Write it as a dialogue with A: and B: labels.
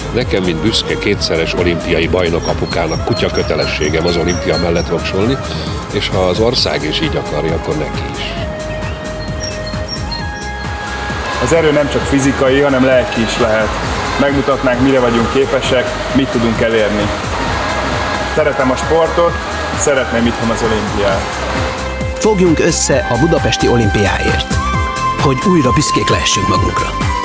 A: Nekem, mint büszke kétszeres olimpiai bajnok apukának kutya kötelességem az olimpia mellett voksolni, és ha az ország is így akarja, akkor neki is.
B: Az erő nem csak fizikai, hanem lelki is lehet. Megmutatnánk, mire vagyunk képesek, mit tudunk elérni. Szeretem a sportot, szeretném itthon az olimpiát.
C: Fogjunk össze a budapesti olimpiáért, hogy újra büszkék lehessünk magunkra.